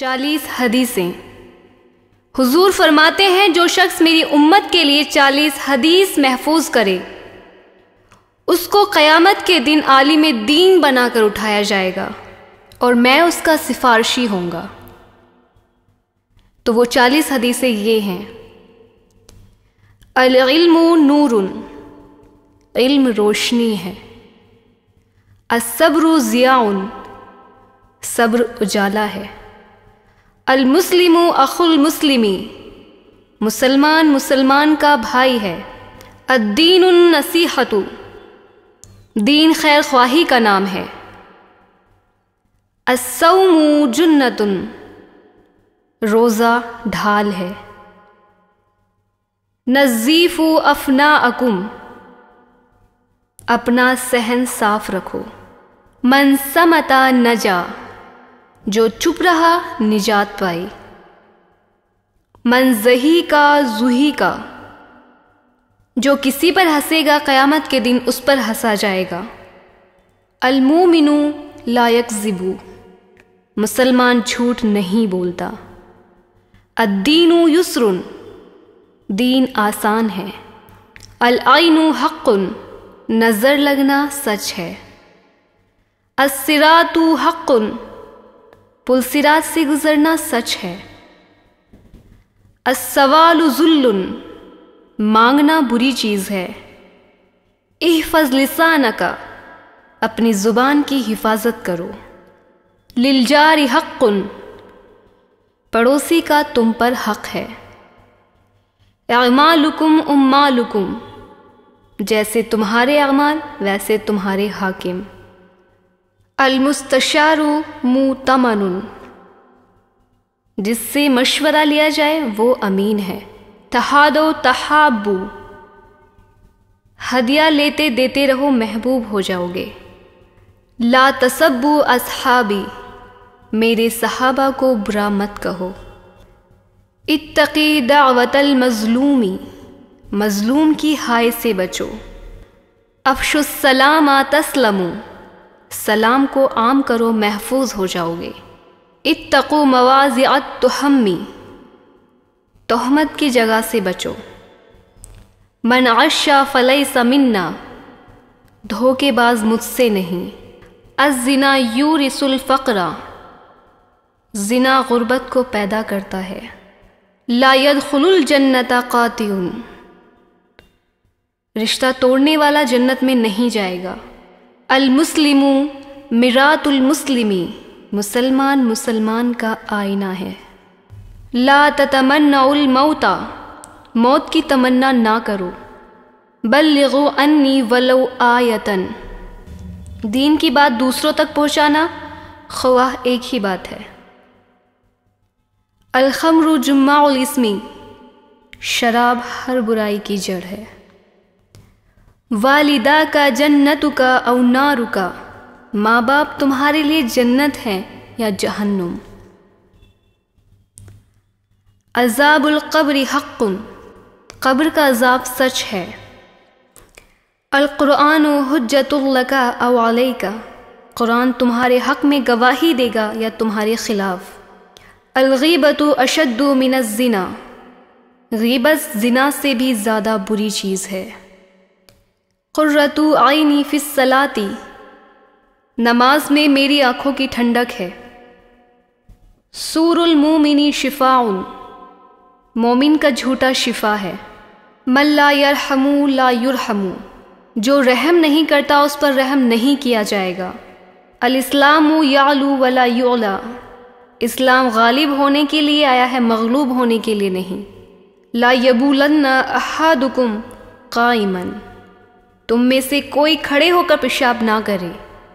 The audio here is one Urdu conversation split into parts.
40 حدیثیں۔ حضور فرماتے ہیں جو شخص میری امت کے لیے 40 حدیث محفوظ کرے اس کو قیامت کے دن عالم دین بنا کر اٹھایا جائے گا اور میں اس کا سفارشی ہوں گا۔ تو وہ 40 حدیثیں یہ ہیں: العلم نور، علم روشنی ہے۔ الصبر ضیاء، صبر اجالا ہے۔ المسلم اخو المسلمی، مسلمان مسلمان کا بھائی ہے۔ الدین النصیحۃ، دین خیر خواہی کا نام ہے۔ الصوم جنۃ، روزہ ڈھال ہے۔ نظیفوا افناءکم، اپنا صحن صاف رکھو۔ من صمت نجا، جو چپ رہا نجات پائی۔ من ضحک ضحک، جو کسی پر ہنسے گا قیامت کے دن اس پر ہنسا جائے گا۔ المومن لا یکذب، مسلمان جھوٹ نہیں بولتا۔ الدین یسر، دین آسان ہے۔ العین حق، نظر لگنا سچ ہے۔ الصراط حق، پل صراط سے گزرنا سچ ہے۔ السوال ذل، مانگنا بری چیز ہے۔ احفظ لسانک، اپنی زبان کی حفاظت کرو۔ للجار حق، پڑوسی کا تم پر حق ہے۔ اعمالکم امالکم، جیسے تمہارے اعمال ویسے تمہارے حاکم۔ المستشار مؤتمن، جس سے مشورہ لیا جائے وہ امین ہے۔ تحادوا تحابوا، ہدیہ لیتے دیتے رہو محبوب ہو جاؤ گے۔ لا تسبوا اصحابی، میرے صحابہ کو برا مت کہو۔ اتقی دعوت المظلومی، مظلوم کی ہائے سے بچو۔ افشوا السلام تسلموا، سلام کو عام کرو محفوظ ہو جاؤ گے۔ اتقوا مواضع التہم، تہمت کی جگہ سے بچو۔ من غش فلیس منا، دھوکے باز مجھ سے نہیں۔ الزنا یورث الفقر، زنا غربت کو پیدا کرتا ہے۔ لا يدخل الجنۃ قاطع، رشتہ توڑنے والا جنت میں نہیں جائے گا۔ المسلم مرآۃ المسلمی، مسلمان مسلمان کا آئینہ ہے۔ لا تتمنوا الموت، موت کی تمنا نہ کرو۔ بلغوا انی ولو آیۃ، دین کی بات دوسروں تک پہنچانا خواہ ایک ہی بات ہے۔ الخمر جماع الاسم، شراب ہر برائی کی جڑ ہے۔ والداک جنتک او نارک، ماں باپ تمہارے لیے جنت ہے یا جہنم۔ عذاب القبر حق، قبر کا عذاب سچ ہے۔ القرآن حجۃ لک او علیک، قرآن تمہارے حق میں گواہی دے گا یا تمہارے خلاف۔ الغیبۃ اشد من الزنا، غیبت زنا سے بھی زیادہ بری چیز ہے۔ قرۃ عینی فی الصلاۃ، نماز میں میری آنکھوں کی ٹھنڈک ہے۔ سور المومن شفاء، مومن کا جھوٹا شفا ہے۔ من لا یرحم لا یرحم، جو رحم نہیں کرتا اس پر رحم نہیں کیا جائے گا۔ الاسلام یعلو ولا یعلی، اسلام غالب ہونے کے لیے آیا ہے مغلوب ہونے کے لیے نہیں۔ لا یبولن احدکم قائما، تم میں سے کوئی کھڑے ہو کر پیشاب نہ کرے۔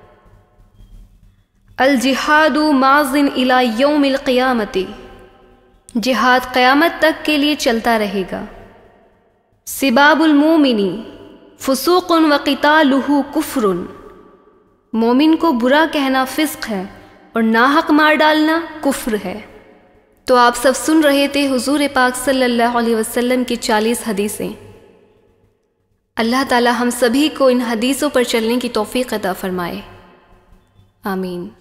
الجہاد ماض الی یوم القیامۃ، جہاد قیامت تک کے لیے چلتا رہے گا۔ سباب المومن فسوق وقتالہ کفر، مومن کو برا کہنا فسق ہے اور ناحق مار ڈالنا کفر ہے۔ تو آپ سب سن رہے تھے حضور پاک صلی اللہ علیہ وسلم کی 40 حدیثیں۔ اللہ تعالی ہم سبھی کو ان حدیثوں پر چلنے کی توفیق عطا فرمائے، آمین۔